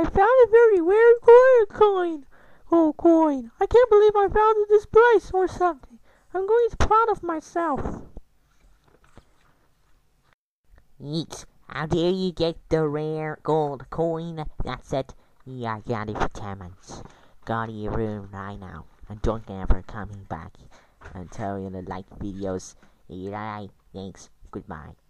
found a very rare coin. I can't believe I found it this price or something. I'm going to be proud of myself. Yeet, how dare you get the rare gold coin? That's it. Yeah, I got it for 10 months. Go to your room right now. And don't ever coming back until you like videos. Alright, thanks. Goodbye.